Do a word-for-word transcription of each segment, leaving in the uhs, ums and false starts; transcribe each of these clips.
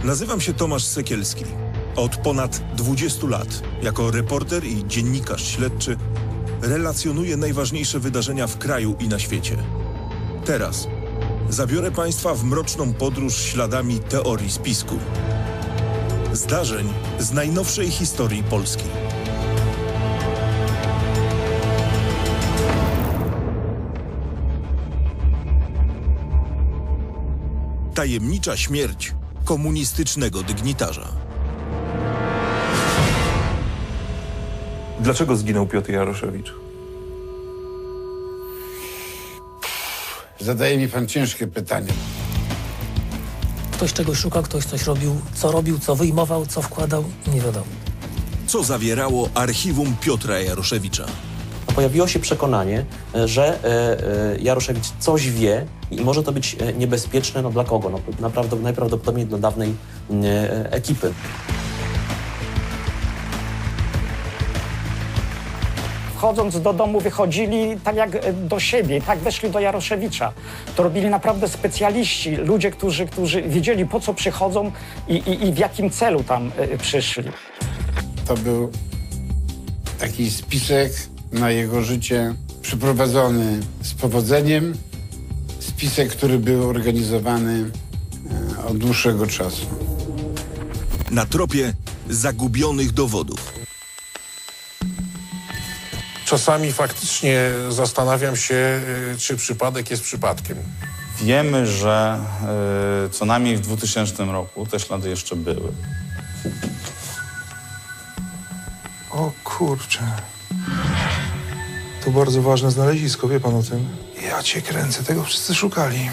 Nazywam się Tomasz Sekielski. Od ponad dwudziestu lat jako reporter i dziennikarz śledczy relacjonuję najważniejsze wydarzenia w kraju i na świecie. Teraz zabiorę Państwa w mroczną podróż śladami teorii spisku. Zdarzeń z najnowszej historii Polski. Tajemnicza śmierć komunistycznego dygnitarza. Dlaczego zginął Piotr Jaroszewicz? Zadaje mi pan ciężkie pytanie. Ktoś czegoś szukał, ktoś coś robił, co robił, co wyjmował, co wkładał, nie wiadomo. Co zawierało archiwum Piotra Jaroszewicza? Pojawiło się przekonanie, że e, e, Jaroszewicz coś wie i może to być niebezpieczne, no dla kogo? No, naprawdę, najprawdopodobniej dla dawnej e, ekipy. Wchodząc do domu, wychodzili tak jak do siebie, tak weszli do Jaroszewicza. To robili naprawdę specjaliści, ludzie, którzy, którzy wiedzieli, po co przychodzą i, i, i w jakim celu tam y, przyszli. To był taki spisek na jego życie, przeprowadzony z powodzeniem. Spisek, który był organizowany e, od dłuższego czasu. Na tropie zagubionych dowodów. Czasami faktycznie zastanawiam się, czy przypadek jest przypadkiem. Wiemy, że y, co najmniej w dwutysięcznym roku te ślady jeszcze były. O kurczę. To bardzo ważne znalezisko, wie pan o tym? Ja cię kręcę, tego wszyscy szukali.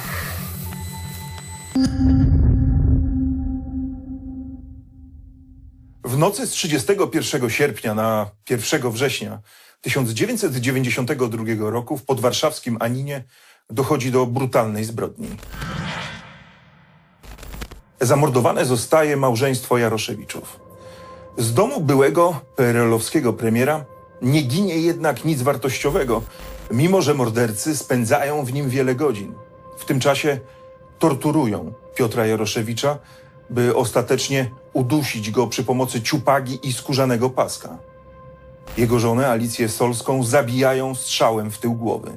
W nocy z trzydziestego pierwszego sierpnia na pierwszego września tysiąc dziewięćset dziewięćdziesiątego drugiego roku w podwarszawskim Aninie dochodzi do brutalnej zbrodni. Zamordowane zostaje małżeństwo Jaroszewiczów. Z domu byłego P R L-owskiego premiera nie ginie jednak nic wartościowego, mimo że mordercy spędzają w nim wiele godzin. W tym czasie torturują Piotra Jaroszewicza, by ostatecznie udusić go przy pomocy ciupagi i skórzanego paska. Jego żonę Alicję Solską zabijają strzałem w tył głowy.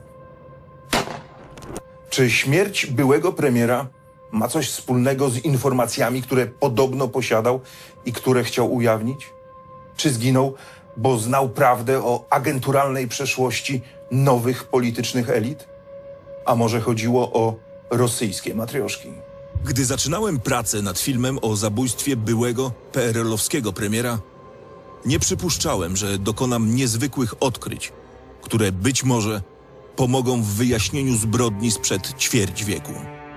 Czy śmierć byłego premiera ma coś wspólnego z informacjami, które podobno posiadał i które chciał ujawnić? Czy zginął, bo znał prawdę o agenturalnej przeszłości nowych politycznych elit? A może chodziło o rosyjskie matrioszki? Gdy zaczynałem pracę nad filmem o zabójstwie byłego P R L-owskiego premiera, nie przypuszczałem, że dokonam niezwykłych odkryć, które być może pomogą w wyjaśnieniu zbrodni sprzed ćwierć wieku.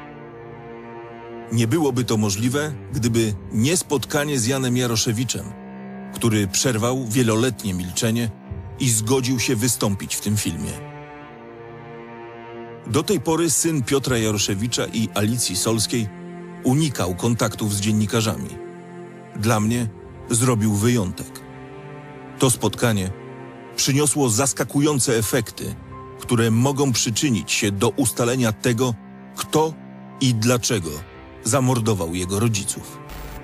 Nie byłoby to możliwe, gdyby nie spotkanie z Janem Jaroszewiczem, który przerwał wieloletnie milczenie i zgodził się wystąpić w tym filmie. Do tej pory syn Piotra Jaroszewicza i Alicji Solskiej unikał kontaktów z dziennikarzami. Dla mnie zrobił wyjątek. To spotkanie przyniosło zaskakujące efekty, które mogą przyczynić się do ustalenia tego, kto i dlaczego zamordował jego rodziców.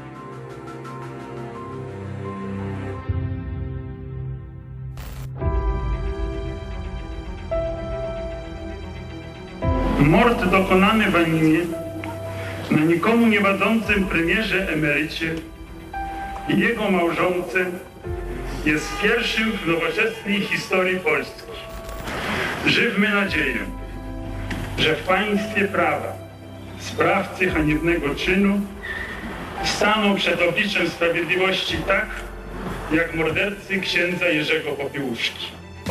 Mord dokonany w Aninie na nikomu niewładzącym premierze emerycie i jego małżonce jest pierwszym w nowoczesnej historii Polski. Żywmy nadzieję, że w państwie prawa sprawcy haniebnego czynu staną przed obliczem sprawiedliwości tak, jak mordercy księdza Jerzego Popiełuszki.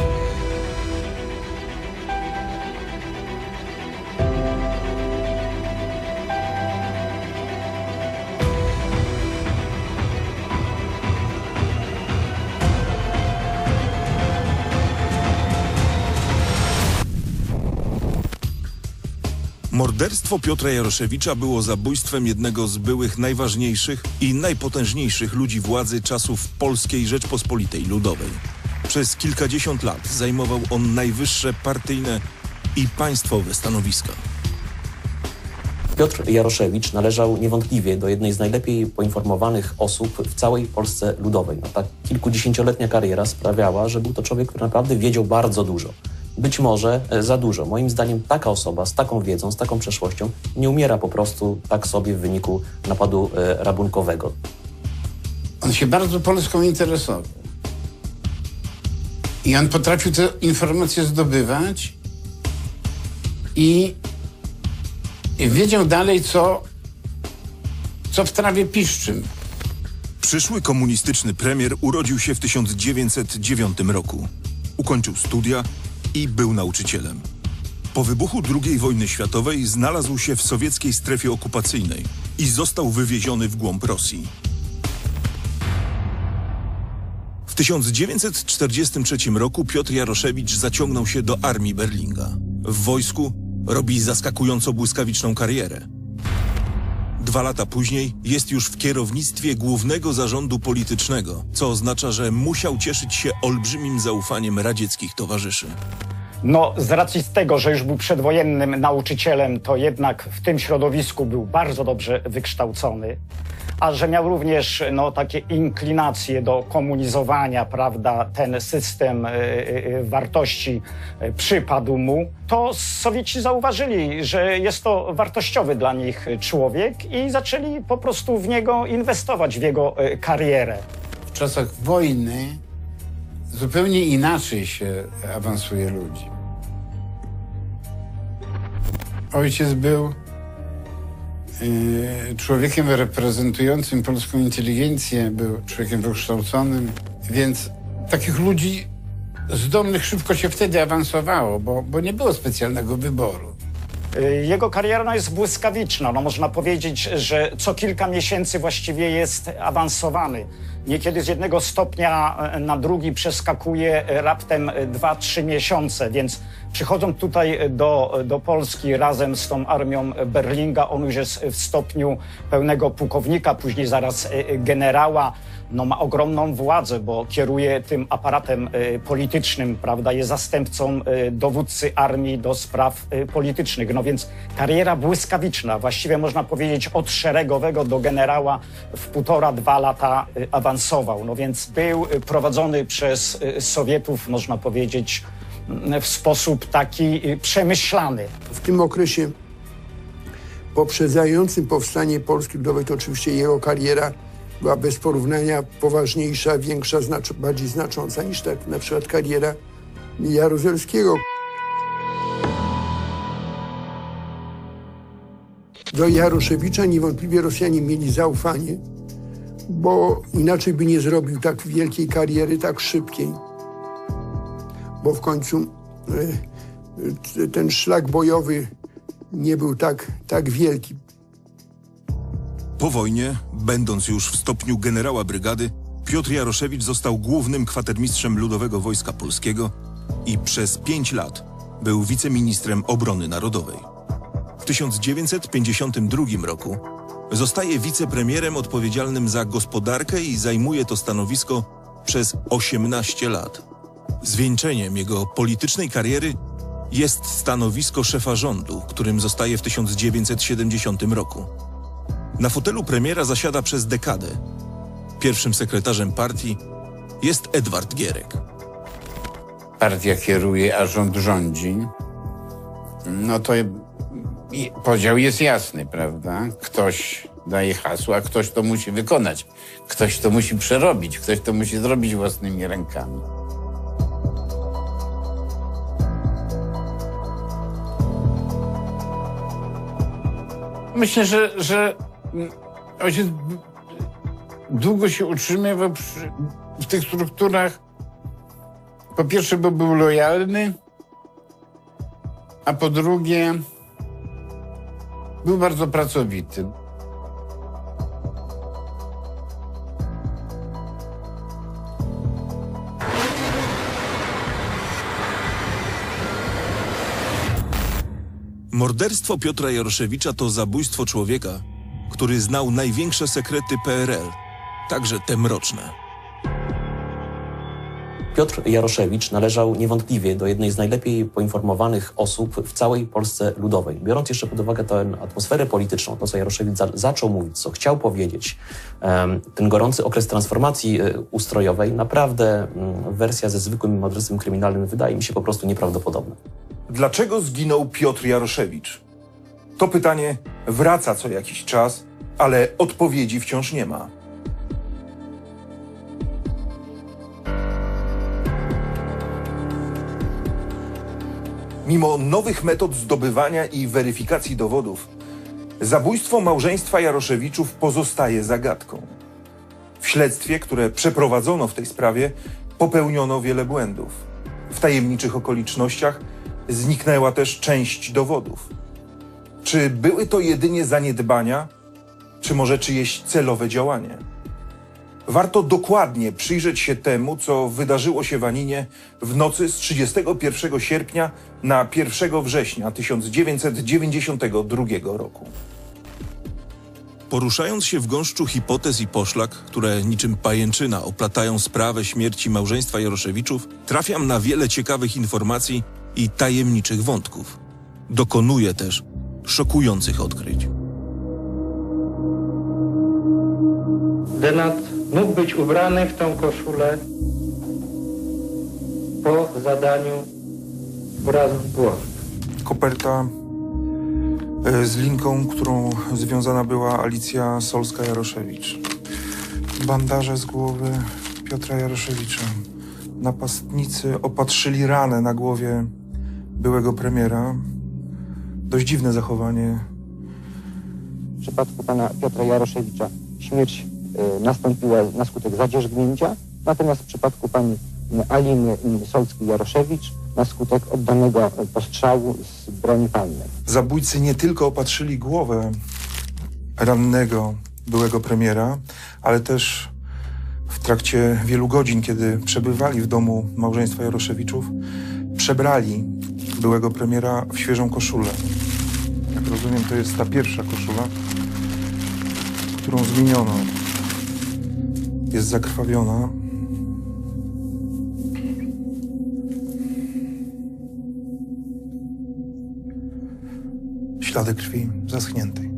Morderstwo Piotra Jaroszewicza było zabójstwem jednego z byłych najważniejszych i najpotężniejszych ludzi władzy czasów Polskiej Rzeczpospolitej Ludowej. Przez kilkadziesiąt lat zajmował on najwyższe partyjne i państwowe stanowiska. Piotr Jaroszewicz należał niewątpliwie do jednej z najlepiej poinformowanych osób w całej Polsce Ludowej. No, ta kilkudziesięcioletnia kariera sprawiała, że był to człowiek, który naprawdę wiedział bardzo dużo. Być może za dużo. Moim zdaniem taka osoba z taką wiedzą, z taką przeszłością nie umiera po prostu tak sobie w wyniku napadu e, rabunkowego. On się bardzo Polską interesował. I on potrafił te informacje zdobywać i, i wiedział dalej, co, co w trawie piszczym. Przyszły komunistyczny premier urodził się w tysiąc dziewięćset dziewiątym roku. Ukończył studia i był nauczycielem. Po wybuchu drugiej wojny światowej znalazł się w sowieckiej strefie okupacyjnej i został wywieziony w głąb Rosji. W tysiąc dziewięćset czterdziestym trzecim roku Piotr Jaroszewicz zaciągnął się do armii Berlinga. W wojsku robi zaskakująco błyskawiczną karierę. Dwa lata później jest już w kierownictwie głównego zarządu politycznego, co oznacza, że musiał cieszyć się olbrzymim zaufaniem radzieckich towarzyszy. No, z racji tego, że już był przedwojennym nauczycielem, to jednak w tym środowisku był bardzo dobrze wykształcony, a że miał również no, takie inklinacje do komunizowania, prawda, ten system y, y, wartości y, przypadł mu, to Sowieci zauważyli, że jest to wartościowy dla nich człowiek i zaczęli po prostu w niego inwestować, w jego y, karierę. W czasach wojny zupełnie inaczej się awansuje ludzi. Ojciec był yy, człowiekiem reprezentującym polską inteligencję, był człowiekiem wykształconym, więc takich ludzi zdolnych szybko się wtedy awansowało, bo, bo nie było specjalnego wyboru. Jego kariera no, jest błyskawiczna. No, można powiedzieć, że co kilka miesięcy właściwie jest awansowany. Niekiedy z jednego stopnia na drugi przeskakuje raptem dwa trzy miesiące, więc przychodząc tutaj do, do Polski razem z tą armią Berlinga, on już jest w stopniu pełnego pułkownika, później zaraz generała. No, ma ogromną władzę, bo kieruje tym aparatem y, politycznym, prawda, jest zastępcą y, dowódcy armii do spraw y, politycznych. No więc kariera błyskawiczna, właściwie można powiedzieć od szeregowego do generała w półtora, dwa lata y, awansował. No więc był y, prowadzony przez y, Sowietów, można powiedzieć, y, w sposób taki y, przemyślany. W tym okresie poprzedzającym powstanie Polski Ludowej to oczywiście jego kariera była bez porównania poważniejsza, większa, znacz bardziej znacząca niż tak na przykład kariera Jaruzelskiego. Do Jaroszewicza niewątpliwie Rosjanie mieli zaufanie, bo inaczej by nie zrobił tak wielkiej kariery, tak szybkiej. Bo w końcu y, ten szlak bojowy nie był tak, tak wielki. Po wojnie, będąc już w stopniu generała brygady, Piotr Jaroszewicz został głównym kwatermistrzem Ludowego Wojska Polskiego i przez pięć lat był wiceministrem obrony narodowej. W tysiąc dziewięćset pięćdziesiątym drugim roku zostaje wicepremierem odpowiedzialnym za gospodarkę i zajmuje to stanowisko przez osiemnaście lat. Zwieńczeniem jego politycznej kariery jest stanowisko szefa rządu, którym zostaje w tysiąc dziewięćset siedemdziesiątym roku. Na fotelu premiera zasiada przez dekadę. Pierwszym sekretarzem partii jest Edward Gierek. Partia kieruje, a rząd rządzi. No to podział jest jasny, prawda? Ktoś daje hasło, a ktoś to musi wykonać. Ktoś to musi przerobić, ktoś to musi zrobić własnymi rękami. Myślę, że, że ojciec długo się utrzymywał przy, w tych strukturach. Po pierwsze, bo był lojalny, a po drugie, był bardzo pracowity. Morderstwo Piotra Jaroszewicza to zabójstwo człowieka, który znał największe sekrety P R L, także te mroczne. Piotr Jaroszewicz należał niewątpliwie do jednej z najlepiej poinformowanych osób w całej Polsce Ludowej. Biorąc jeszcze pod uwagę tę atmosferę polityczną, to co Jaroszewicz za zaczął mówić, co chciał powiedzieć, um, ten gorący okres transformacji y, ustrojowej, naprawdę y, wersja ze zwykłym adresem kryminalnym wydaje mi się po prostu nieprawdopodobna. Dlaczego zginął Piotr Jaroszewicz? To pytanie wraca co jakiś czas, ale odpowiedzi wciąż nie ma. Mimo nowych metod zdobywania i weryfikacji dowodów, zabójstwo małżeństwa Jaroszewiczów pozostaje zagadką. W śledztwie, które przeprowadzono w tej sprawie, popełniono wiele błędów. W tajemniczych okolicznościach zniknęła też część dowodów. Czy były to jedynie zaniedbania, czy może czyjeś celowe działanie? Warto dokładnie przyjrzeć się temu, co wydarzyło się w Aninie w nocy z trzydziestego pierwszego sierpnia na pierwszego września tysiąc dziewięćset dziewięćdziesiątego drugiego roku. Poruszając się w gąszczu hipotez i poszlak, które niczym pajęczyna oplatają sprawę śmierci małżeństwa Jaroszewiczów, trafiam na wiele ciekawych informacji i tajemniczych wątków. Dokonuję też szokujących odkryć. Denat mógł być ubrany w tą koszulę po zadaniu urazu w głowie. Koperta z linką, którą związana była Alicja Solska-Jaroszewicz. Bandaże z głowy Piotra Jaroszewicza. Napastnicy opatrzyli ranę na głowie byłego premiera. Dość dziwne zachowanie. W przypadku pana Piotra Jaroszewicza śmierć y, nastąpiła na skutek zadzierzgnięcia, natomiast w przypadku pani Aliny Solskiej-Jaroszewicz na skutek oddanego postrzału z broni palnej. Zabójcy nie tylko opatrzyli głowę rannego byłego premiera, ale też w trakcie wielu godzin, kiedy przebywali w domu małżeństwa Jaroszewiczów, przebrali byłego premiera w świeżą koszulę. Jak rozumiem, to jest ta pierwsza koszula, którą zmieniono. Jest zakrwawiona. Ślady krwi zaschniętej.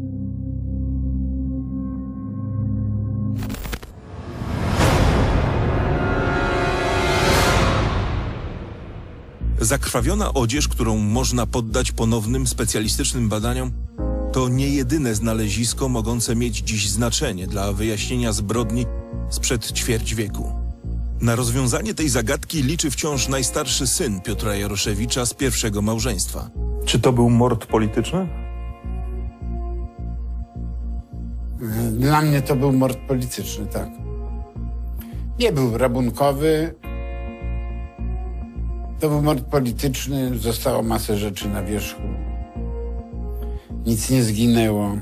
Zakrwawiona odzież, którą można poddać ponownym specjalistycznym badaniom, to nie jedyne znalezisko mogące mieć dziś znaczenie dla wyjaśnienia zbrodni sprzed ćwierć wieku. Na rozwiązanie tej zagadki liczy wciąż najstarszy syn Piotra Jaroszewicza z pierwszego małżeństwa. Czy to był mord polityczny? Dla mnie to był mord polityczny, tak. Nie był rabunkowy. To był mord polityczny. Zostało masę rzeczy na wierzchu. Nic nie zginęło.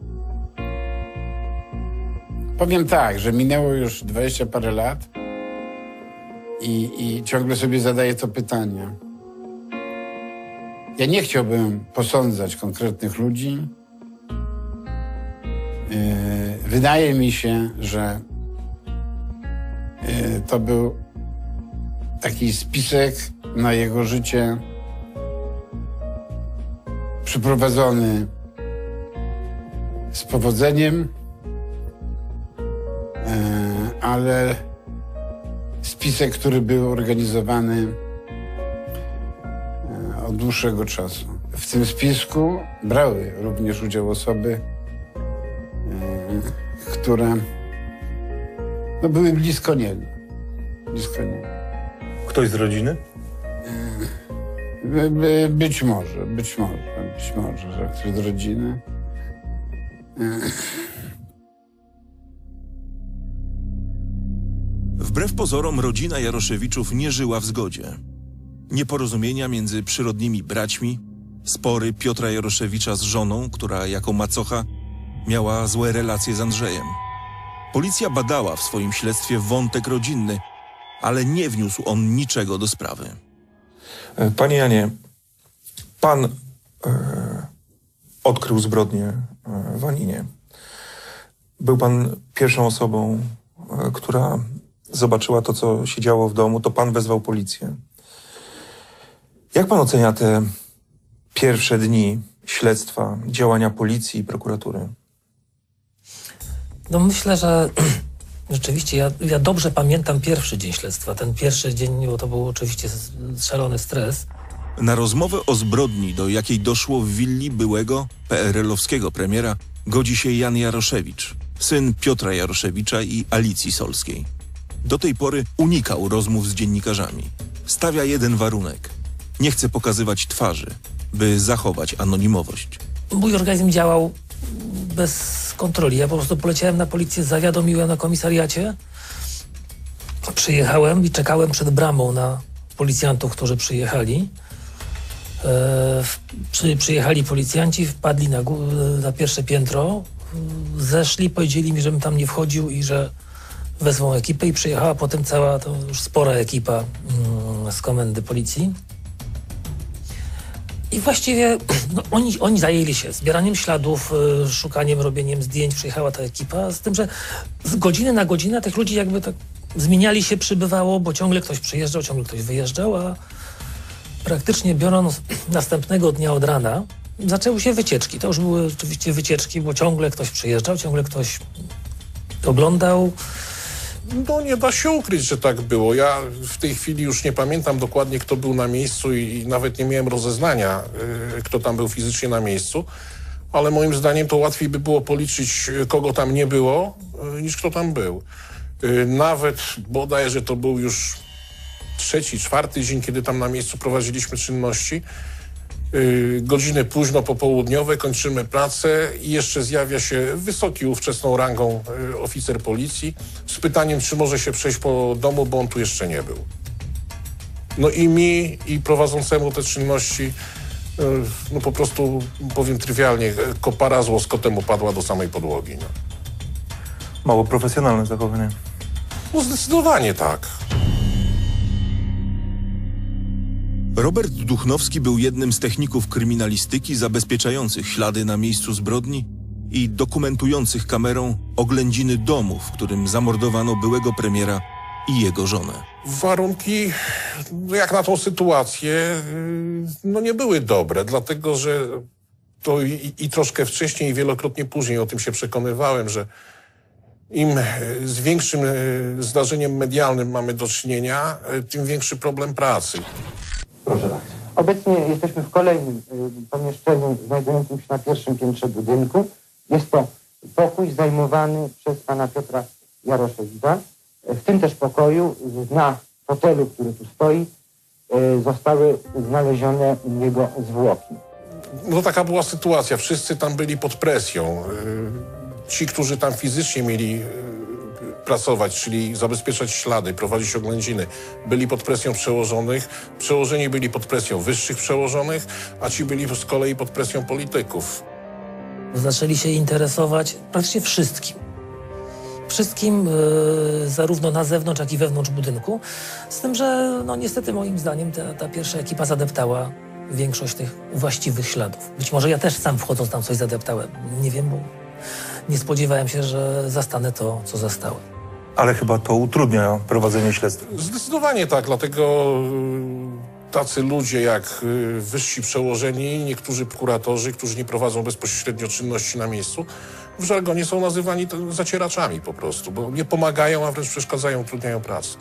Powiem tak, że minęło już dwadzieścia parę lat i, i ciągle sobie zadaję to pytanie. Ja nie chciałbym posądzać konkretnych ludzi. Yy, wydaje mi się, że yy, to był taki spisek na jego życie przeprowadzony z powodzeniem, yy, ale spisek, który był organizowany yy, od dłuższego czasu. W tym spisku brały również udział osoby, które no, były blisko niego. Blisko niego. Ktoś z rodziny? By, by, być może, być może, być może, że ktoś z rodziny. Wbrew pozorom rodzina Jaroszewiczów nie żyła w zgodzie. Nieporozumienia między przyrodnimi braćmi, spory Piotra Jaroszewicza z żoną, która jako macocha miała złe relacje z Andrzejem. Policja badała w swoim śledztwie wątek rodzinny, ale nie wniósł on niczego do sprawy. Panie Janie, pan e, odkrył zbrodnię e, w Aninie. Był pan pierwszą osobą, e, która zobaczyła to, co się działo w domu, to pan wezwał policję. Jak pan ocenia te pierwsze dni śledztwa, działania policji i prokuratury? No myślę, że rzeczywiście ja, ja dobrze pamiętam pierwszy dzień śledztwa. Ten pierwszy dzień, bo to był oczywiście szalony stres. Na rozmowę o zbrodni, do jakiej doszło w willi byłego P R L-owskiego premiera, godzi się Jan Jaroszewicz, syn Piotra Jaroszewicza i Alicji Solskiej. Do tej pory unikał rozmów z dziennikarzami. Stawia jeden warunek. Nie chce pokazywać twarzy, by zachować anonimowość. Mój organizm działał bez kontroli. Ja po prostu poleciałem na policję, zawiadomiłem na komisariacie. Przyjechałem i czekałem przed bramą na policjantów, którzy przyjechali. E, przy, przyjechali policjanci, wpadli na, gó- na pierwsze piętro, zeszli, powiedzieli mi, żebym tam nie wchodził i że wezmą ekipę i przyjechała potem cała, to już spora ekipa mm, z komendy policji. I właściwie no, oni, oni zajęli się zbieraniem śladów, y, szukaniem, robieniem zdjęć. Przyjechała ta ekipa, z tym, że z godziny na godzinę tych ludzi jakby tak zmieniali się, przybywało, bo ciągle ktoś przyjeżdżał, ciągle ktoś wyjeżdżał, a praktycznie biorąc następnego dnia od rana zaczęły się wycieczki. To już były oczywiście wycieczki, bo ciągle ktoś przyjeżdżał, ciągle ktoś oglądał. No nie da się ukryć, że tak było. Ja w tej chwili już nie pamiętam dokładnie, kto był na miejscu i nawet nie miałem rozeznania, kto tam był fizycznie na miejscu, ale moim zdaniem to łatwiej by było policzyć, kogo tam nie było, niż kto tam był. Nawet bodajże to był już trzeci, czwarty dzień, kiedy tam na miejscu prowadziliśmy czynności. Godziny późno popołudniowe, kończymy pracę i jeszcze zjawia się wysoki ówczesną rangą oficer policji z pytaniem, czy może się przejść po domu, bo on tu jeszcze nie był. No i mi, i prowadzącemu te czynności, no po prostu, powiem trywialnie, kopara z łoskotem upadła do samej podłogi. No. Mało profesjonalne zachowanie. No zdecydowanie tak. Robert Duchnowski był jednym z techników kryminalistyki zabezpieczających ślady na miejscu zbrodni i dokumentujących kamerą oględziny domu, w którym zamordowano byłego premiera i jego żonę. Warunki, jak na tą sytuację, no nie były dobre, dlatego że to i, i troszkę wcześniej i wielokrotnie później o tym się przekonywałem, że im z większym zdarzeniem medialnym mamy do czynienia, tym większy problem pracy. Proszę bardzo. Obecnie jesteśmy w kolejnym y, pomieszczeniu znajdującym się na pierwszym piętrze budynku. Jest to pokój zajmowany przez pana Piotra Jaroszewicza. W tym też pokoju na fotelu, który tu stoi, y, zostały znalezione jego zwłoki. No taka była sytuacja. Wszyscy tam byli pod presją. Y, ci, którzy tam fizycznie mieli pracować, czyli zabezpieczać ślady, prowadzić oględziny, byli pod presją przełożonych, przełożeni byli pod presją wyższych przełożonych, a ci byli z kolei pod presją polityków. Zaczęli się interesować praktycznie wszystkim. Wszystkim, yy, zarówno na zewnątrz, jak i wewnątrz budynku. Z tym, że no niestety moim zdaniem ta, ta pierwsza ekipa zadeptała większość tych właściwych śladów. Być może ja też sam wchodząc tam coś zadeptałem. Nie wiem, bo nie spodziewałem się, że zastanę to, co zastałem. Ale chyba to utrudnia prowadzenie śledztwa. Zdecydowanie tak, dlatego tacy ludzie jak wyżsi przełożeni, niektórzy prokuratorzy, którzy nie prowadzą bezpośrednio czynności na miejscu, w żargonie są nazywani zacieraczami po prostu, bo nie pomagają, a wręcz przeszkadzają, utrudniają pracę.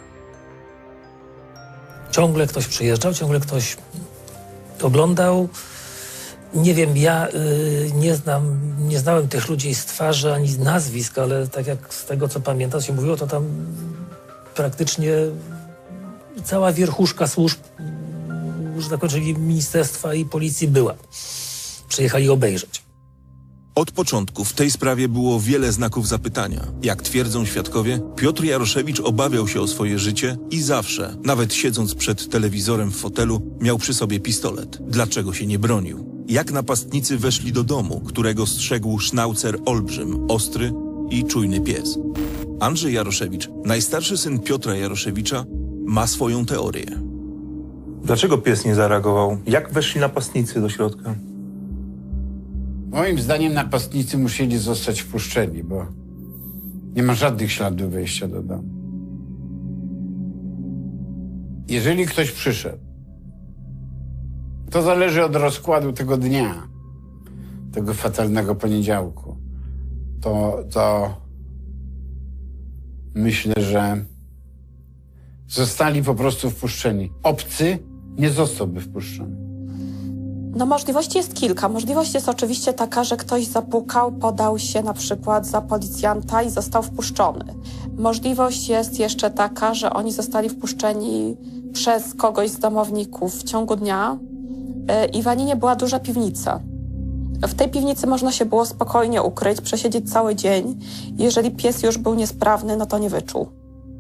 Ciągle ktoś przyjeżdżał, ciągle ktoś oglądał. Nie wiem, ja y, nie znam, nie znałem tych ludzi z twarzy ani z nazwisk, ale tak jak z tego, co pamiętam, się mówiło, to tam praktycznie cała wierchuszka służb, że tak powiem, czyli ministerstwa i policji była. Przyjechali obejrzeć. Od początku w tej sprawie było wiele znaków zapytania. Jak twierdzą świadkowie, Piotr Jaroszewicz obawiał się o swoje życie i zawsze, nawet siedząc przed telewizorem w fotelu, miał przy sobie pistolet. Dlaczego się nie bronił? Jak napastnicy weszli do domu, którego strzegł sznaucer olbrzym, ostry i czujny pies? Andrzej Jaroszewicz, najstarszy syn Piotra Jaroszewicza, ma swoją teorię. Dlaczego pies nie zareagował? Jak weszli napastnicy do środka? Moim zdaniem napastnicy musieli zostać wpuszczeni, bo nie ma żadnych śladów wejścia do domu. Jeżeli ktoś przyszedł, to zależy od rozkładu tego dnia, tego fatalnego poniedziałku, to, to myślę, że zostali po prostu wpuszczeni. Obcy nie zostałby wpuszczony. No możliwości jest kilka. Możliwość jest oczywiście taka, że ktoś zapukał, podał się na przykład za policjanta i został wpuszczony. Możliwość jest jeszcze taka, że oni zostali wpuszczeni przez kogoś z domowników w ciągu dnia i w Aninie była duża piwnica. W tej piwnicy można się było spokojnie ukryć, przesiedzieć cały dzień. Jeżeli pies już był niesprawny, no to nie wyczuł.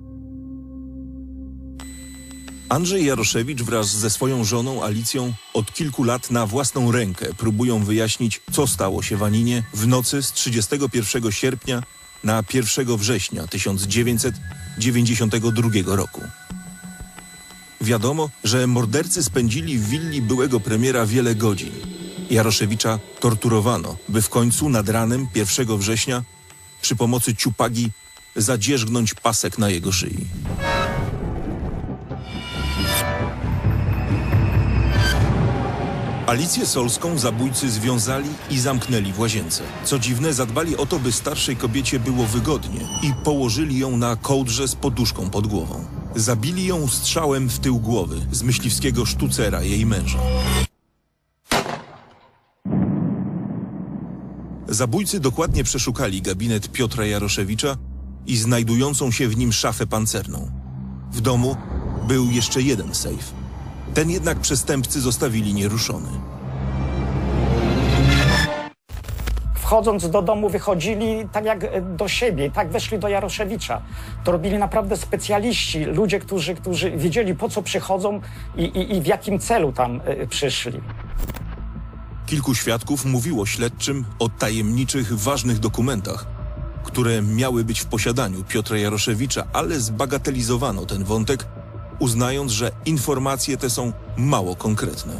Andrzej Jaroszewicz wraz ze swoją żoną Alicją od kilku lat na własną rękę próbują wyjaśnić, co stało się w Aninie w nocy z trzydziestego pierwszego sierpnia na pierwszego września tysiąc dziewięćset dziewięćdziesiątego drugiego roku. Wiadomo, że mordercy spędzili w willi byłego premiera wiele godzin. Jaroszewicza torturowano, by w końcu nad ranem pierwszego września przy pomocy ciupagi zadzierzgnąć pasek na jego szyi. Alicję Solską zabójcy związali i zamknęli w łazience. Co dziwne, zadbali o to, by starszej kobiecie było wygodnie i położyli ją na kołdrze z poduszką pod głową. Zabili ją strzałem w tył głowy z myśliwskiego sztucera jej męża. Zabójcy dokładnie przeszukali gabinet Piotra Jaroszewicza i znajdującą się w nim szafę pancerną. W domu był jeszcze jeden sejf. Ten jednak przestępcy zostawili nieruszony. Wchodząc do domu, wychodzili tak jak do siebie, tak weszli do Jaroszewicza. To robili naprawdę specjaliści, ludzie, którzy, którzy wiedzieli, po co przychodzą i, i, i w jakim celu tam y, przyszli. Kilku świadków mówiło śledczym o tajemniczych, ważnych dokumentach, które miały być w posiadaniu Piotra Jaroszewicza, ale zbagatelizowano ten wątek, uznając, że informacje te są mało konkretne.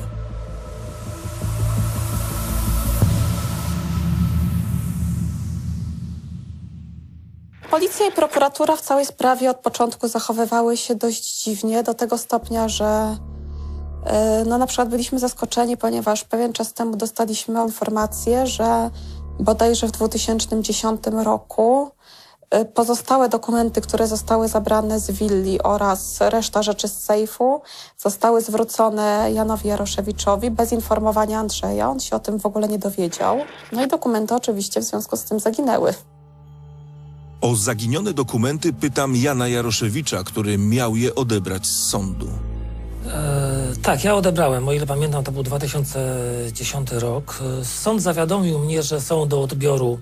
Policja i prokuratura w całej sprawie od początku zachowywały się dość dziwnie, do tego stopnia, że yy, no na przykład byliśmy zaskoczeni, ponieważ pewien czas temu dostaliśmy informację, że bodajże w dwa tysiące dziesiątym roku yy, pozostałe dokumenty, które zostały zabrane z willi oraz reszta rzeczy z sejfu zostały zwrócone Janowi Jaroszewiczowi bez informowania Andrzeja. On się o tym w ogóle nie dowiedział. No i dokumenty oczywiście w związku z tym zaginęły. O zaginione dokumenty pytam Jana Jaroszewicza, który miał je odebrać z sądu. E, tak, ja odebrałem. O ile pamiętam, to był dwa tysiące dziesiąty rok. Sąd zawiadomił mnie, że są do odbioru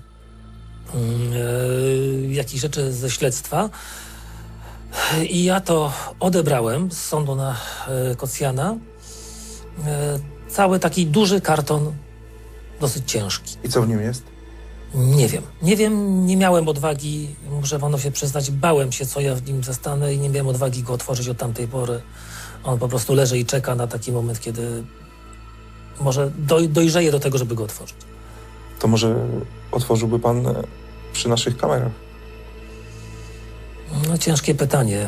e, jakichś rzeczy ze śledztwa. I ja to odebrałem z sądu na e, Kocjana. E, cały taki duży karton, dosyć ciężki. I co w nim jest? Nie wiem. Nie wiem, nie miałem odwagi, muszę panu się przyznać, bałem się, co ja w nim zastanę i nie miałem odwagi go otworzyć od tamtej pory. On po prostu leży i czeka na taki moment, kiedy może doj dojrzeje do tego, żeby go otworzyć. To może otworzyłby pan przy naszych kamerach? No, ciężkie pytanie.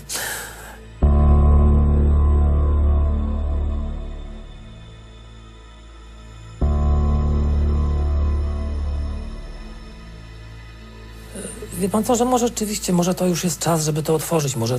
Wie pan co, że może rzeczywiście, może to już jest czas, żeby to otworzyć, może...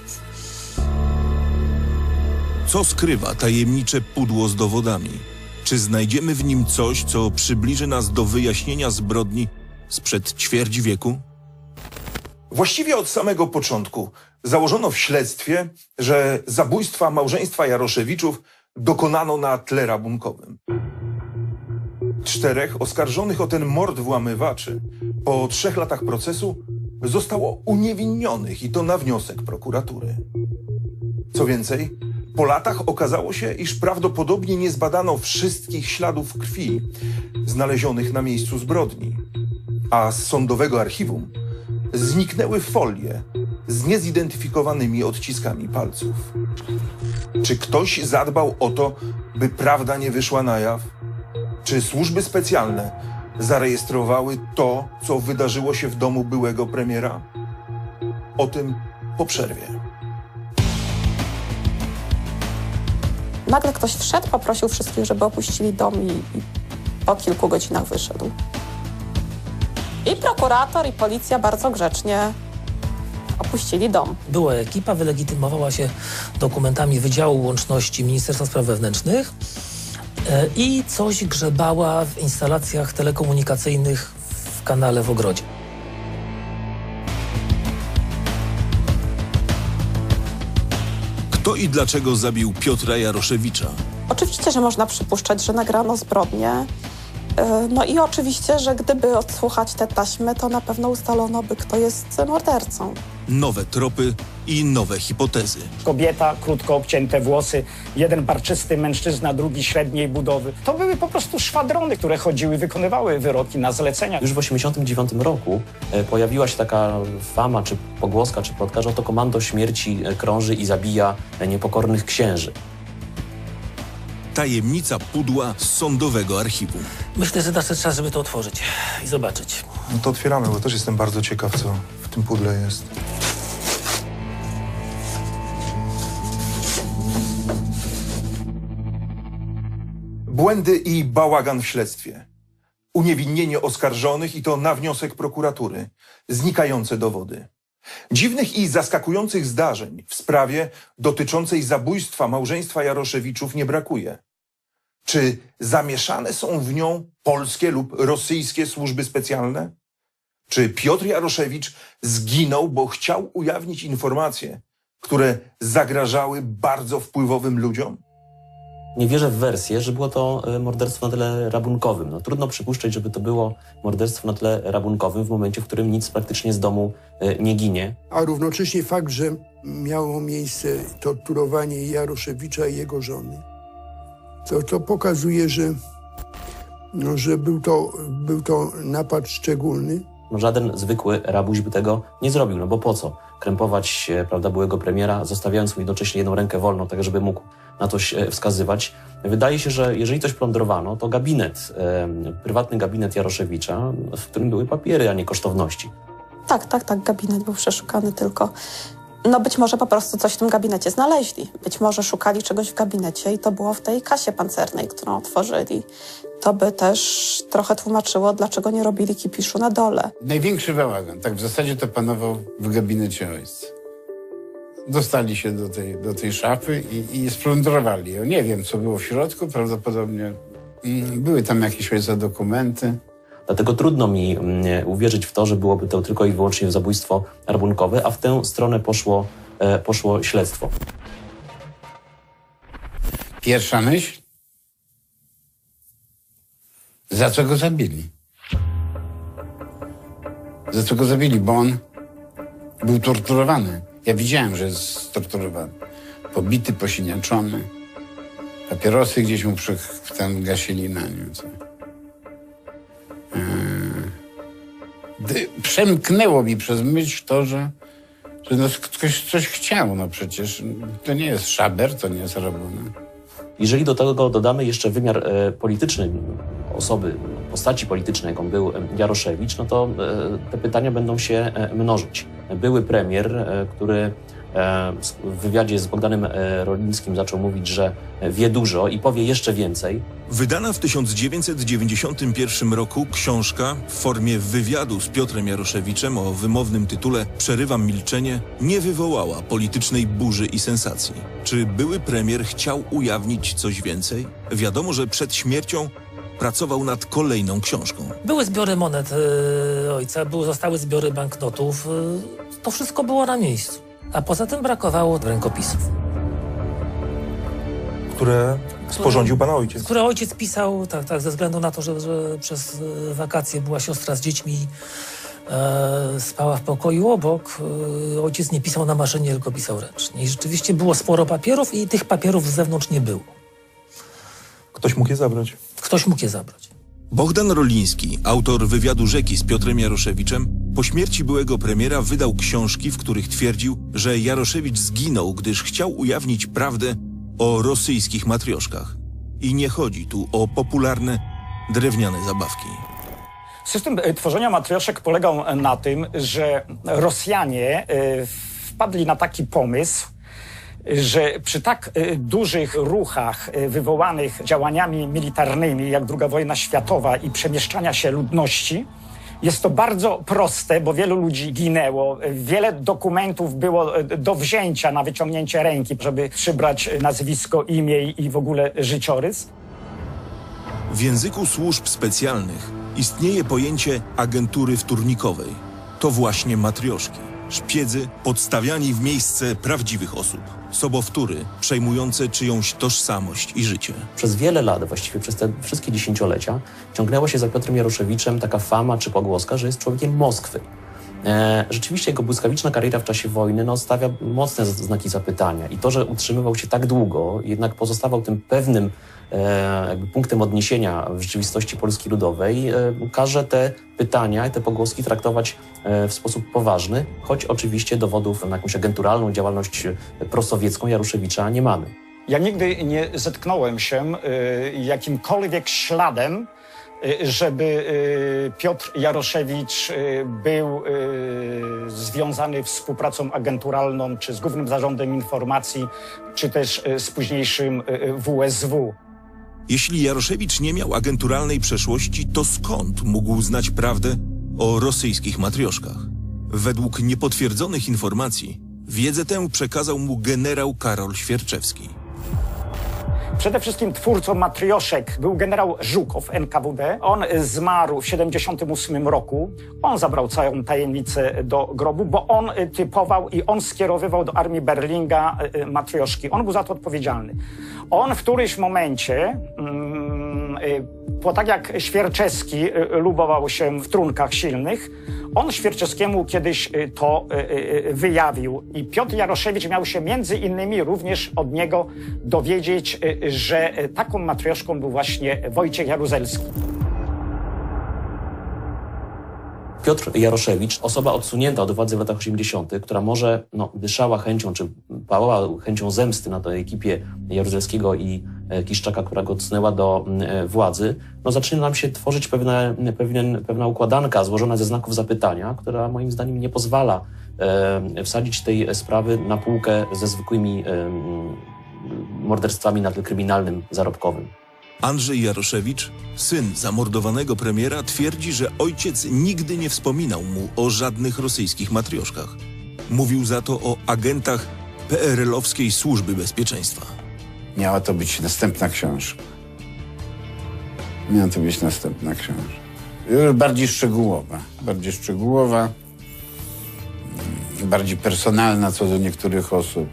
Co skrywa tajemnicze pudło z dowodami? Czy znajdziemy w nim coś, co przybliży nas do wyjaśnienia zbrodni sprzed ćwierć wieku? Właściwie od samego początku założono w śledztwie, że zabójstwa małżeństwa Jaroszewiczów dokonano na tle rabunkowym. Czterech oskarżonych o ten mord włamywaczy po trzech latach procesu zostało uniewinnionych i to na wniosek prokuratury. Co więcej, po latach okazało się, iż prawdopodobnie nie zbadano wszystkich śladów krwi znalezionych na miejscu zbrodni, a z sądowego archiwum zniknęły folie z niezidentyfikowanymi odciskami palców. Czy ktoś zadbał o to, by prawda nie wyszła na jaw? Czy służby specjalne zarejestrowały to, co wydarzyło się w domu byłego premiera? O tym po przerwie. Nagle ktoś wszedł, poprosił wszystkich, żeby opuścili dom i, i po kilku godzinach wyszedł. I prokurator, i policja bardzo grzecznie opuścili dom. Była ekipa, wylegitymowała się dokumentami Wydziału Łączności Ministerstwa Spraw Wewnętrznych e, i coś grzebała w instalacjach telekomunikacyjnych w kanale w ogrodzie. Kto i dlaczego zabił Piotra Jaroszewicza? Oczywiście, że można przypuszczać, że nagrano zbrodnię. No i oczywiście, że gdyby odsłuchać te taśmy, to na pewno ustalono by, kto jest mordercą. Nowe tropy i nowe hipotezy. Kobieta, krótko obcięte włosy, jeden barczysty mężczyzna, drugi średniej budowy. To były po prostu szwadrony, które chodziły, wykonywały wyroki na zlecenia. Już w osiemdziesiątym dziewiątym roku e, pojawiła się taka fama, czy pogłoska, czy plotka, że to komando śmierci krąży i zabija niepokornych księży. Tajemnica pudła z sądowego archiwum. Myślę, że nadszedł czas, żeby to otworzyć i zobaczyć. No to otwieramy, bo też jestem bardzo ciekaw, co w tym pudle jest. Błędy i bałagan w śledztwie. Uniewinnienie oskarżonych i to na wniosek prokuratury. Znikające dowody. Dziwnych i zaskakujących zdarzeń w sprawie dotyczącej zabójstwa małżeństwa Jaroszewiczów nie brakuje. Czy zamieszane są w nią polskie lub rosyjskie służby specjalne? Czy Piotr Jaroszewicz zginął, bo chciał ujawnić informacje, które zagrażały bardzo wpływowym ludziom? Nie wierzę w wersję, że było to morderstwo na tle rabunkowym. No, trudno przypuszczać, żeby to było morderstwo na tle rabunkowym w momencie, w którym nic praktycznie z domu nie ginie. A równocześnie fakt, że miało miejsce torturowanie Jaroszewicza i jego żony, to, to pokazuje, że, no, że był to, był to napad szczególny. No, żaden zwykły rabuś by tego nie zrobił, no bo po co krępować, prawda, byłego premiera, zostawiając mu jednocześnie jedną rękę wolną, tak żeby mógł na to wskazywać. Wydaje się, że jeżeli coś plądrowano, to gabinet, e, prywatny gabinet Jaroszewicza, w którym były papiery, a nie kosztowności. Tak, tak, tak, gabinet był przeszukany tylko. No być może po prostu coś w tym gabinecie znaleźli. Być może szukali czegoś w gabinecie i to było w tej kasie pancernej, którą otworzyli. To by też trochę tłumaczyło, dlaczego nie robili kipiszu na dole. Największy bałagan, tak w zasadzie to panował w gabinecie ojca. Dostali się do tej, do tej szafy i, i splądrowali ją. Nie wiem, co było w środku, prawdopodobnie były tam jakieś ojca dokumenty. Dlatego trudno mi mm, uwierzyć w to, że byłoby to tylko i wyłącznie zabójstwo rabunkowe, a w tę stronę poszło, e, poszło śledztwo. Pierwsza myśl? Za co go zabili? Za co go zabili? Bo on był torturowany. Ja widziałem, że jest torturowany. Pobity, posiniaczony. Papierosy gdzieś mu przy, tam gasili na nim. Co? Yy. Przemknęło mi przez myśl to, że, że no ktoś coś chciał. No przecież to nie jest szaber, to nie jest rabunek. Jeżeli do tego dodamy jeszcze wymiar e, polityczny osoby, postaci politycznej, jaką był Jaroszewicz, no to e, te pytania będą się e, mnożyć. Były premier, e, który e, w wywiadzie z Bogdanem e, Rolińskim zaczął mówić, że wie dużo i powie jeszcze więcej. Wydana w tysiąc dziewięćset dziewięćdziesiątym pierwszym roku książka w formie wywiadu z Piotrem Jaroszewiczem o wymownym tytule „Przerywam milczenie” nie wywołała politycznej burzy i sensacji. Czy były premier chciał ujawnić coś więcej? Wiadomo, że przed śmiercią pracował nad kolejną książką. Były zbiory monet yy, ojca, były, zostały zbiory banknotów. Yy, to wszystko było na miejscu. A poza tym brakowało rękopisów. Które sporządził pan ojciec. Które ojciec pisał, tak, tak, ze względu na to, że, że przez wakacje była siostra z dziećmi, e, spała w pokoju obok. E, ojciec nie pisał na maszynie, tylko pisał ręcznie. I rzeczywiście było sporo papierów i tych papierów z zewnątrz nie było. Ktoś mógł je zabrać. Ktoś mógł je zabrać. Bogdan Roliński, autor wywiadu Rzeki z Piotrem Jaroszewiczem, po śmierci byłego premiera wydał książki, w których twierdził, że Jaroszewicz zginął, gdyż chciał ujawnić prawdę o rosyjskich matrioszkach. I nie chodzi tu o popularne, drewniane zabawki. System tworzenia matrioszek polegał na tym, że Rosjanie wpadli na taki pomysł, że przy tak y, dużych ruchach y, wywołanych działaniami militarnymi, jak druga wojna światowa i przemieszczania się ludności, jest to bardzo proste, bo wielu ludzi ginęło. Wiele dokumentów było do wzięcia na wyciągnięcie ręki, żeby przybrać nazwisko, imię i w ogóle życiorys. W języku służb specjalnych istnieje pojęcie agentury wtórnikowej. To właśnie matrioszki, szpiedzy podstawiani w miejsce prawdziwych osób. Sobowtóry przejmujące czyjąś tożsamość i życie. Przez wiele lat, właściwie przez te wszystkie dziesięciolecia, ciągnęła się za Piotrem Jaroszewiczem taka fama czy pogłoska, że jest człowiekiem Moskwy. E, rzeczywiście jego błyskawiczna kariera w czasie wojny no, stawia mocne znaki zapytania. I to, że utrzymywał się tak długo, jednak pozostawał tym pewnym e, jakby punktem odniesienia w rzeczywistości Polski Ludowej, e, każe te pytania i te pogłoski traktować e, w sposób poważny, choć oczywiście dowodów na jakąś agenturalną działalność prosowiecką Jaroszewicza nie mamy. Ja nigdy nie zetknąłem się y, jakimkolwiek śladem, y, żeby y, Piotr Jaroszewicz y, był y, związany współpracą agenturalną, czy z Głównym Zarządem Informacji, czy też y, z późniejszym y, W S W. Jeśli Jaroszewicz nie miał agenturalnej przeszłości, to skąd mógł znać prawdę o rosyjskich matrioszkach? Według niepotwierdzonych informacji wiedzę tę przekazał mu generał Karol Świerczewski. Przede wszystkim twórcą matrioszek był generał Żukow, N K W D. On zmarł w siedemdziesiątym ósmym roku. On zabrał całą tajemnicę do grobu, bo on typował i on skierowywał do armii Berlinga matrioszki. On był za to odpowiedzialny. On w którymś momencie, bo tak jak Świerczewski lubował się w trunkach silnych, on Świerczewskiemu kiedyś to wyjawił. I Piotr Jaroszewicz miał się między innymi również od niego dowiedzieć, że taką matrioszką był właśnie Wojciech Jaruzelski. Piotr Jaroszewicz, osoba odsunięta od władzy w latach osiemdziesiątych, która może no, dyszała chęcią, czy pałała chęcią zemsty na tej ekipie Jaruzelskiego i Kiszczaka, która go odsunęła do e, władzy, no zaczyna nam się tworzyć pewne, pewien, pewna układanka złożona ze znaków zapytania, która moim zdaniem nie pozwala e, wsadzić tej sprawy na półkę ze zwykłymi e, morderstwami na tle kryminalnym, zarobkowym. Andrzej Jaroszewicz, syn zamordowanego premiera, twierdzi, że ojciec nigdy nie wspominał mu o żadnych rosyjskich matrioszkach. Mówił za to o agentach P R L-owskiej Służby Bezpieczeństwa. Miała to być następna książka. Miała to być następna książka. Bardziej szczegółowa. Bardziej szczegółowa. Bardziej personalna co do niektórych osób.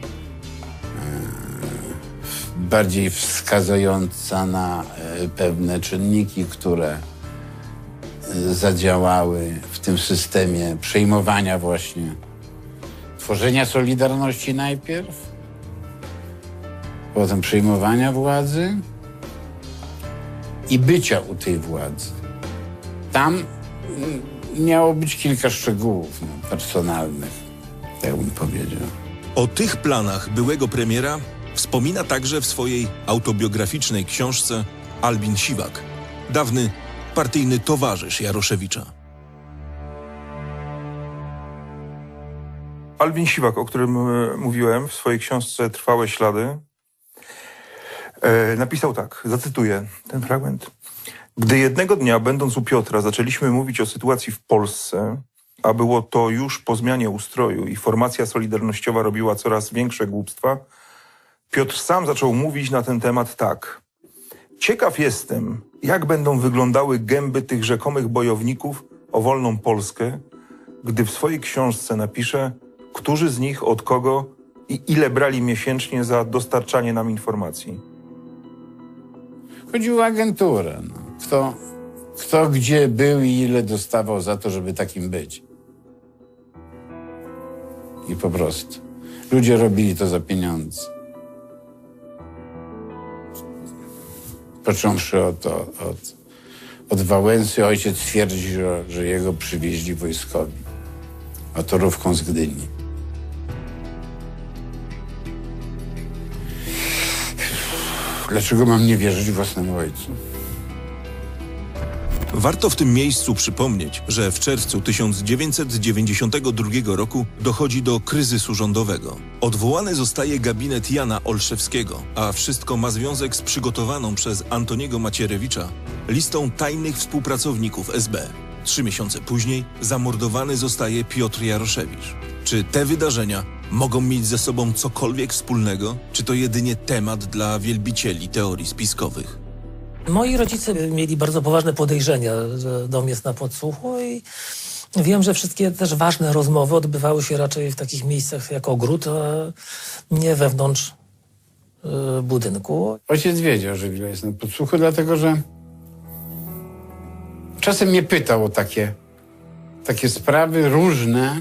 Bardziej wskazująca na pewne czynniki, które zadziałały w tym systemie przejmowania właśnie, tworzenia Solidarności najpierw, potem przejmowania władzy i bycia u tej władzy. Tam miało być kilka szczegółów no, personalnych, tak bym powiedział. O tych planach byłego premiera wspomina także w swojej autobiograficznej książce Albin Siwak, dawny partyjny towarzysz Jaroszewicza. Albin Siwak, o którym e, mówiłem w swojej książce Trwałe ślady, e, napisał tak, zacytuję ten fragment. Gdy jednego dnia, będąc u Piotra, zaczęliśmy mówić o sytuacji w Polsce, a było to już po zmianie ustroju i formacja solidarnościowa robiła coraz większe głupstwa, Piotr sam zaczął mówić na ten temat tak. Ciekaw jestem, jak będą wyglądały gęby tych rzekomych bojowników o wolną Polskę, gdy w swojej książce napisze, którzy z nich od kogo i ile brali miesięcznie za dostarczanie nam informacji. Chodziło o agenturę. No. Kto, kto gdzie był i ile dostawał za to, żeby takim być. I po prostu. Ludzie robili to za pieniądze. Począwszy od, od, od Wałęsy, ojciec twierdzi, że, że jego przywieźli wojskowi motorówką z Gdyni. Dlaczego mam nie wierzyć własnemu ojcu? Warto w tym miejscu przypomnieć, że w czerwcu tysiąc dziewięćset dziewięćdziesiątego drugiego roku dochodzi do kryzysu rządowego. Odwołany zostaje gabinet Jana Olszewskiego, a wszystko ma związek z przygotowaną przez Antoniego Macierewicza listą tajnych współpracowników S B. Trzy miesiące później zamordowany zostaje Piotr Jaroszewicz. Czy te wydarzenia mogą mieć ze sobą cokolwiek wspólnego, czy to jedynie temat dla wielbicieli teorii spiskowych? Moi rodzice mieli bardzo poważne podejrzenia, że dom jest na podsłuchu i wiem, że wszystkie też ważne rozmowy odbywały się raczej w takich miejscach jak ogród, a nie wewnątrz y, budynku. Ojciec wiedział, że Willa jest na podsłuchu, dlatego że czasem mnie pytał o takie, takie sprawy różne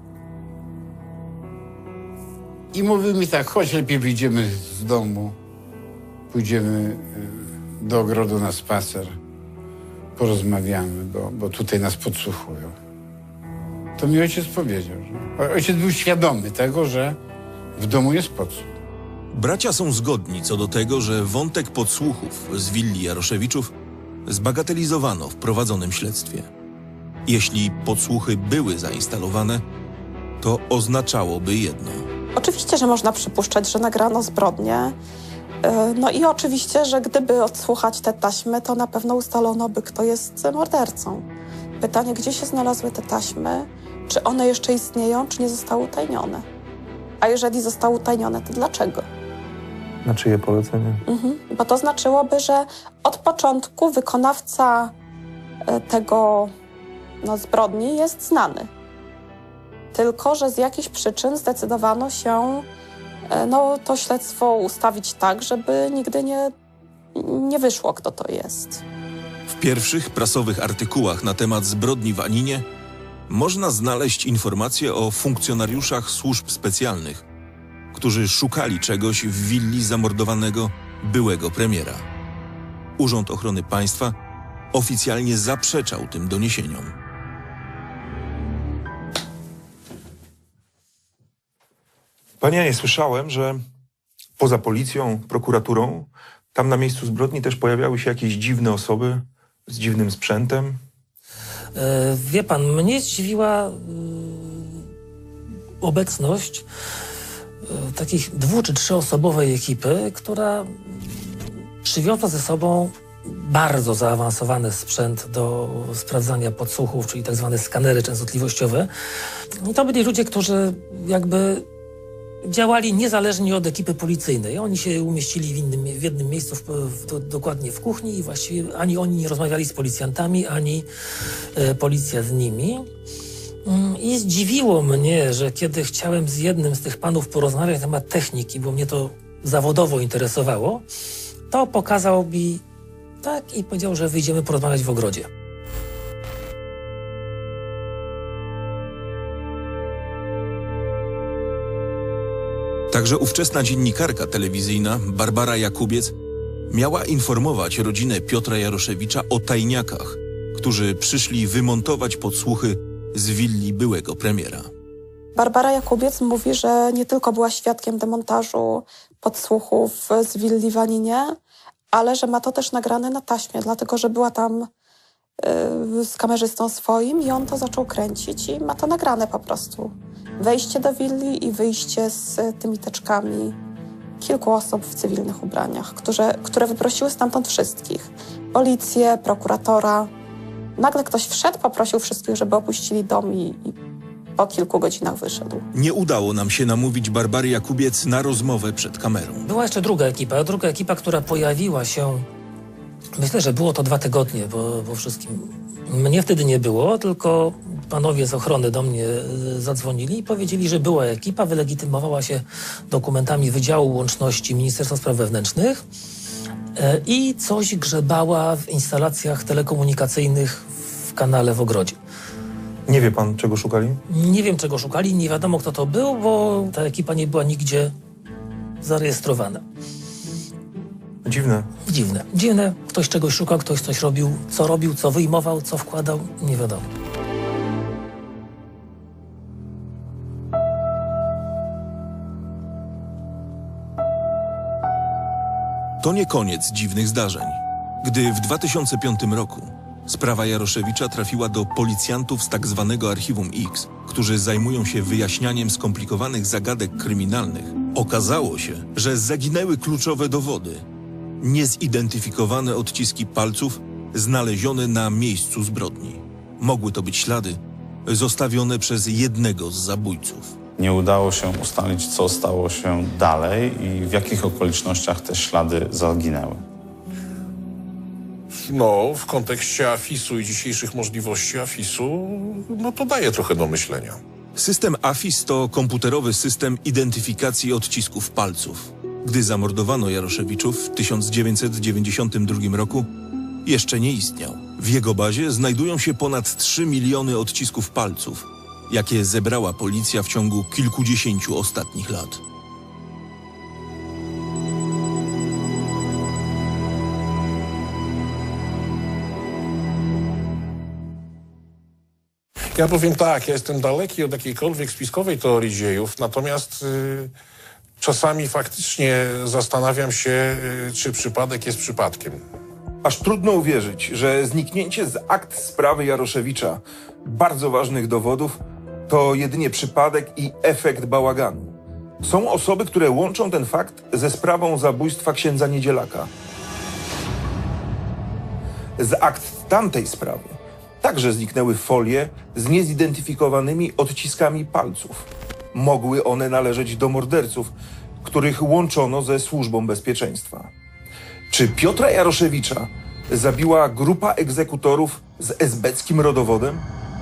i mówił mi tak: chodź, lepiej wyjdziemy z domu, pójdziemy do ogrodu na spacer, porozmawiamy, bo, bo tutaj nas podsłuchują. To mi ojciec powiedział. Że ojciec był świadomy tego, że w domu jest podsłuch. Bracia są zgodni co do tego, że wątek podsłuchów z willi Jaroszewiczów zbagatelizowano w prowadzonym śledztwie. Jeśli podsłuchy były zainstalowane, to oznaczałoby jedno. Oczywiście, że można przypuszczać, że nagrano zbrodnię. No i oczywiście, że gdyby odsłuchać te taśmy, to na pewno ustalono by, kto jest mordercą. Pytanie, gdzie się znalazły te taśmy, czy one jeszcze istnieją, czy nie zostały utajnione. A jeżeli zostały utajnione, to dlaczego? Na czyje polecenie? Mhm. Bo to znaczyłoby, że od początku wykonawca tego no, zbrodni jest znany. Tylko że z jakichś przyczyn zdecydowano się no, to śledztwo ustawić tak, żeby nigdy nie, nie wyszło, kto to jest. W pierwszych prasowych artykułach na temat zbrodni w Aninie można znaleźć informacje o funkcjonariuszach służb specjalnych, którzy szukali czegoś w willi zamordowanego byłego premiera. Urząd Ochrony Państwa oficjalnie zaprzeczał tym doniesieniom. Panie Janie, słyszałem, że poza policją, prokuraturą, tam na miejscu zbrodni też pojawiały się jakieś dziwne osoby z dziwnym sprzętem. E, wie pan, mnie zdziwiła y, obecność y, takich dwu- czy trzyosobowej ekipy, która przywiozła ze sobą bardzo zaawansowany sprzęt do sprawdzania podsłuchów, czyli tak zwane skanery częstotliwościowe. I to byli ludzie, którzy jakby działali niezależnie od ekipy policyjnej. Oni się umieścili w, innym, w jednym miejscu, w, w, do, dokładnie w kuchni i właściwie ani oni nie rozmawiali z policjantami, ani e, policja z nimi. I zdziwiło mnie, że kiedy chciałem z jednym z tych panów porozmawiać na temat techniki, bo mnie to zawodowo interesowało, to pokazał mi tak i powiedział, że wyjdziemy porozmawiać w ogrodzie. Także ówczesna dziennikarka telewizyjna Barbara Jakubiec miała informować rodzinę Piotra Jaroszewicza o tajniakach, którzy przyszli wymontować podsłuchy z willi byłego premiera. Barbara Jakubiec mówi, że nie tylko była świadkiem demontażu podsłuchów z willi w Aninie, ale że ma to też nagrane na taśmie, dlatego że była tam yy, z kamerzystą swoim i on to zaczął kręcić i ma to nagrane po prostu. Wejście do willi i wyjście z tymi teczkami kilku osób w cywilnych ubraniach, które, które wyprosiły stamtąd wszystkich. Policję, prokuratora. Nagle ktoś wszedł, poprosił wszystkich, żeby opuścili dom i, i po kilku godzinach wyszedł. Nie udało nam się namówić Barbary Jakubiec na rozmowę przed kamerą. Była jeszcze druga ekipa, druga ekipa, która pojawiła się, myślę, że było to dwa tygodnie po, po wszystkim. Mnie wtedy nie było, tylko panowie z ochrony do mnie zadzwonili i powiedzieli, że była ekipa, wylegitymowała się dokumentami Wydziału Łączności Ministerstwa Spraw Wewnętrznych i coś grzebała w instalacjach telekomunikacyjnych w kanale w ogrodzie. Nie wie pan, czego szukali? Nie wiem, czego szukali, nie wiadomo, kto to był, bo ta ekipa nie była nigdzie zarejestrowana. Dziwne. Dziwne. Dziwne. Ktoś czegoś szukał, ktoś coś robił. Co robił, co wyjmował, co wkładał, nie wiadomo. To nie koniec dziwnych zdarzeń. Gdy w dwa tysiące piątym roku Sprawa Jaroszewicza trafiła do policjantów z tak zwanego Archiwum X, którzy zajmują się wyjaśnianiem skomplikowanych zagadek kryminalnych. Okazało się, że zaginęły kluczowe dowody. Niezidentyfikowane odciski palców znalezione na miejscu zbrodni. Mogły to być ślady zostawione przez jednego z zabójców. Nie udało się ustalić, co stało się dalej i w jakich okolicznościach te ślady zaginęły. No, w kontekście afisu i dzisiejszych możliwości afisu, no to daje trochę do myślenia. System AFIS to komputerowy system identyfikacji odcisków palców. Gdy zamordowano Jaroszewiczów w tysiąc dziewięćset dziewięćdziesiątym drugim roku, jeszcze nie istniał. W jego bazie znajdują się ponad trzy miliony odcisków palców, jakie zebrała policja w ciągu kilkudziesięciu ostatnich lat. Ja powiem tak, ja jestem daleki od jakiejkolwiek spiskowej teorii dziejów, natomiast y, czasami faktycznie zastanawiam się, y, czy przypadek jest przypadkiem. Aż trudno uwierzyć, że zniknięcie z akt sprawy Jaroszewicza bardzo ważnych dowodów to jedynie przypadek i efekt bałaganu. Są osoby, które łączą ten fakt ze sprawą zabójstwa księdza Niedzielaka. Z akt tamtej sprawy także zniknęły folie z niezidentyfikowanymi odciskami palców. Mogły one należeć do morderców, których łączono ze służbą bezpieczeństwa. Czy Piotra Jaroszewicza zabiła grupa egzekutorów z esbeckim rodowodem?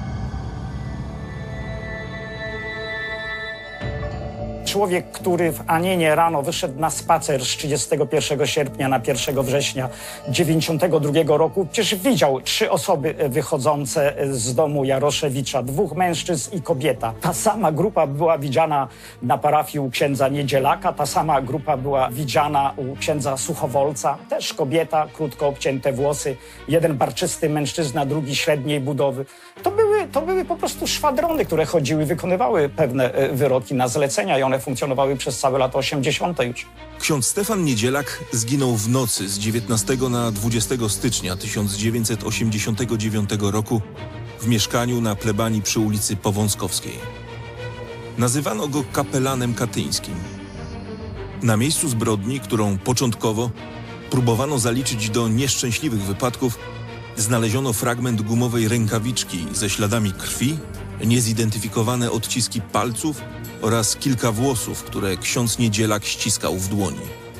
Człowiek, który w Anienie rano wyszedł na spacer z trzydziestego pierwszego sierpnia na pierwszego września dziewięćdziesiątego drugiego roku, przecież widział trzy osoby wychodzące z domu Jaroszewicza, dwóch mężczyzn i kobieta. Ta sama grupa była widziana na parafii u księdza Niedzielaka, ta sama grupa była widziana u księdza Suchowolca, też kobieta, krótko obcięte włosy, jeden barczysty mężczyzna, drugi średniej budowy. To były, to były po prostu szwadrony, które chodziły, wykonywały pewne wyroki na zlecenia i one funkcjonowały przez całe lata osiemdziesiąte już. Ksiądz Stefan Niedzielak zginął w nocy z dziewiętnastego na dwudziestego stycznia tysiąc dziewięćset osiemdziesiątego dziewiątego roku w mieszkaniu na plebanii przy ulicy Powązkowskiej. Nazywano go kapelanem katyńskim. Na miejscu zbrodni, którą początkowo próbowano zaliczyć do nieszczęśliwych wypadków, znaleziono fragment gumowej rękawiczki ze śladami krwi, niezidentyfikowane odciski palców oraz kilka włosów, które ksiądz Niedzielak ściskał w dłoni.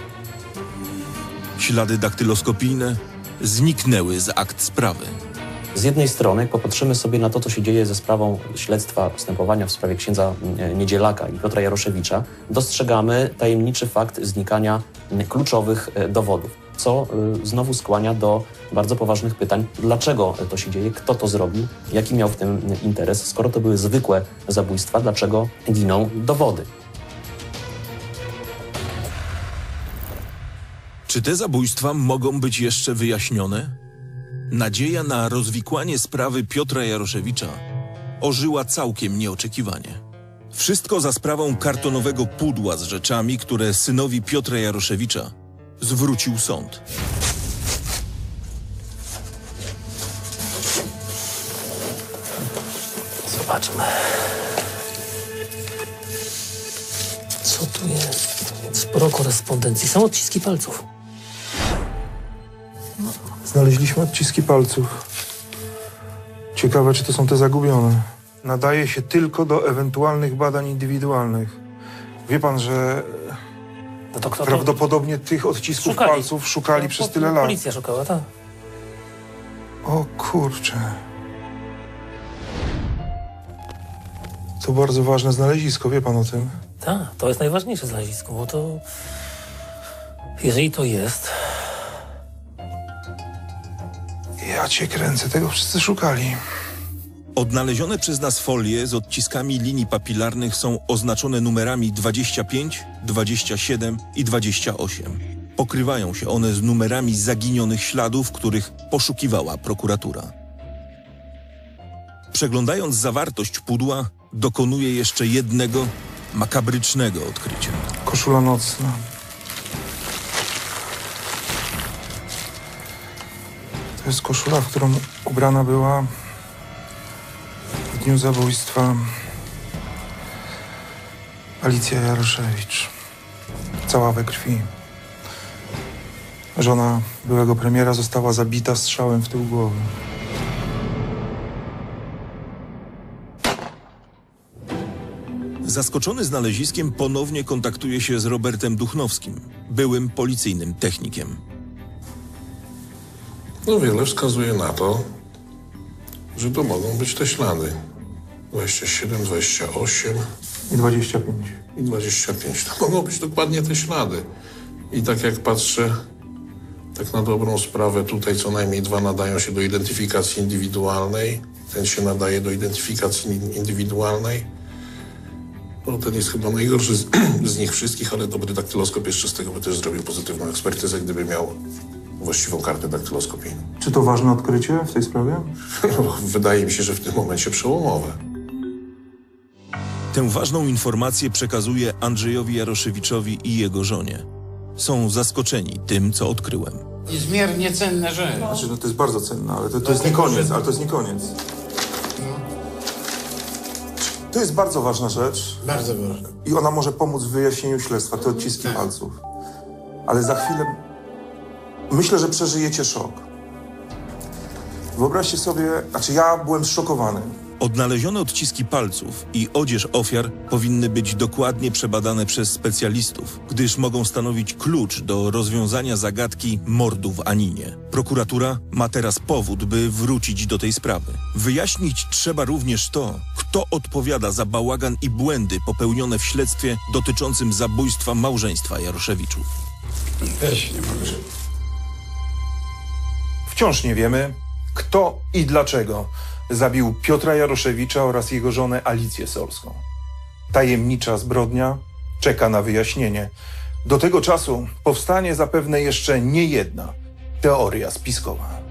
Ślady daktyloskopijne zniknęły z akt sprawy. Z jednej strony, jak popatrzymy sobie na to, co się dzieje ze sprawą śledztwa, postępowania w sprawie księdza Niedzielaka i Piotra Jaroszewicza, dostrzegamy tajemniczy fakt znikania kluczowych dowodów, co znowu skłania do bardzo poważnych pytań, dlaczego to się dzieje, kto to zrobił, jaki miał w tym interes, skoro to były zwykłe zabójstwa, dlaczego giną dowody. Czy te zabójstwa mogą być jeszcze wyjaśnione? Nadzieja na rozwikłanie sprawy Piotra Jaroszewicza ożyła całkiem nieoczekiwanie. Wszystko za sprawą kartonowego pudła z rzeczami, które synowi Piotra Jaroszewicza zwrócił sąd. Zobaczmy. Co tu jest? Sporo korespondencji. Są odciski palców. Znaleźliśmy odciski palców. Ciekawe, czy to są te zagubione. Nadaje się tylko do ewentualnych badań indywidualnych. Wie pan, że no to kto to... prawdopodobnie tych odcisków szukali. palców szukali no, przez po, tyle lat. Policja szukała, tak. O kurczę. To bardzo ważne znalezisko, wie pan o tym? Tak, to jest najważniejsze znalezisko, bo to... Jeżeli to jest... Ja cię kręcę, tego wszyscy szukali. Odnalezione przez nas folie z odciskami linii papilarnych są oznaczone numerami dwadzieścia pięć, dwadzieścia siedem i dwadzieścia osiem. Pokrywają się one z numerami zaginionych śladów, których poszukiwała prokuratura. Przeglądając zawartość pudła, dokonuje jeszcze jednego makabrycznego odkrycia. Koszula nocna. To jest koszula, w którą ubrana była w dniu zabójstwa Alicja Jaroszewicz. Cała we krwi. Żona byłego premiera została zabita strzałem w tył głowy. Zaskoczony znaleziskiem ponownie kontaktuje się z Robertem Duchnowskim, byłym policyjnym technikiem. No wiele wskazuje na to, że to mogą być te ślady. dwadzieścia siedem, dwadzieścia osiem I dwadzieścia pięć. i dwadzieścia pięć. To mogą być dokładnie te ślady. I tak jak patrzę, tak na dobrą sprawę, tutaj co najmniej dwa nadają się do identyfikacji indywidualnej. Ten się nadaje do identyfikacji indywidualnej. No, ten jest chyba najgorszy z, z nich wszystkich, ale dobry daktyloskop jeszcze z tego by też zrobił pozytywną ekspertyzę, gdyby miał właściwą kartę daktyloskopijną. Czy to ważne odkrycie w tej sprawie? No, wydaje mi się, że w tym momencie przełomowe. Tę ważną informację przekazuje Andrzejowi Jaroszewiczowi i jego żonie. Są zaskoczeni tym, co odkryłem. Niezmiernie cenne rzeczy. Znaczy, no to jest bardzo cenne, ale to, to jest nie koniec, ale to jest nie koniec. To jest bardzo ważna rzecz. Bardzo ważne. I ona może pomóc w wyjaśnieniu śledztwa, te odciski palców. Ale za chwilę myślę, że przeżyjecie szok. Wyobraźcie sobie, znaczy ja byłem zszokowany. Odnalezione odciski palców i odzież ofiar powinny być dokładnie przebadane przez specjalistów, gdyż mogą stanowić klucz do rozwiązania zagadki mordu w Aninie. Prokuratura ma teraz powód, by wrócić do tej sprawy. Wyjaśnić trzeba również to, kto odpowiada za bałagan i błędy popełnione w śledztwie dotyczącym zabójstwa małżeństwa Jaroszewiczów. Weź, nie mogę. Wciąż nie wiemy, kto i dlaczego zabił Piotra Jaroszewicza oraz jego żonę Alicję Solską. Tajemnicza zbrodnia czeka na wyjaśnienie. Do tego czasu powstanie zapewne jeszcze nie jedna teoria spiskowa.